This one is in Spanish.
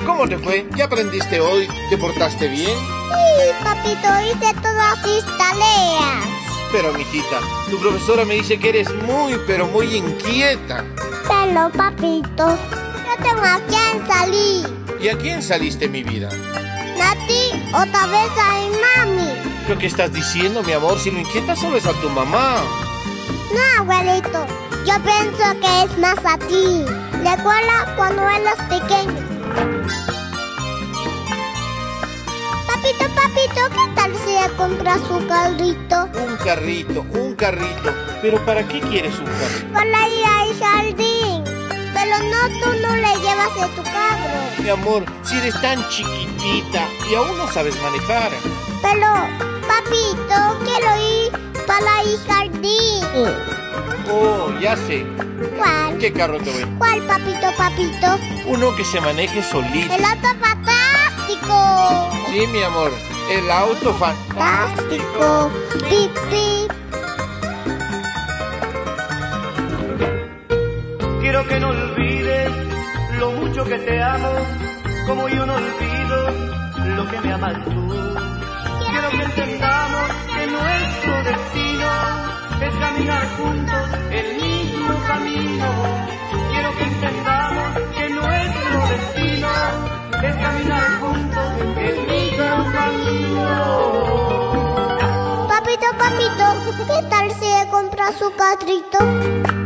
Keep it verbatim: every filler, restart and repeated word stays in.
¿cómo te fue? ¿Qué aprendiste hoy? ¿Te portaste bien? Sí, papito, hice todas mis tareas. Pero, mijita, tu profesora me dice que eres muy, pero muy inquieta. Pero, papito, yo tengo a quién salir. ¿Y a quién saliste, mi vida? A ti, otra vez a mi mami. ¿Lo que estás diciendo, mi amor? Si lo inquietas solo es a tu mamá. No, abuelito, yo pienso que es más a ti. Recuerda cuando eras pequeño. Papito, papito, ¿qué tal si le compras un carrito? Un carrito, un carrito. ¿Pero para qué quieres un carrito? Para ir al jardín. Pero no, tú no le llevas en tu carro. Mi amor, si eres tan chiquitita y aún no sabes manejar. Pero, papito, quiero ir para el jardín. Oh, oh, ya sé. ¿Cuál? ¿Qué carro te voy? ¿Cuál, papito, papito? Uno que se maneje solito. ¡El auto fantástico! Sí, mi amor, el auto fantástico. Pip, pip. Quiero que no olvides lo mucho que te amo, como yo no olvido lo que me amas tú. Quiero que entendamos que nuestro destino es caminar juntos el mismo camino. Quiero que entendamos que nuestro destino es caminar juntos el mismo camino. Papito, papito, ¿qué tal si le compras su carrito?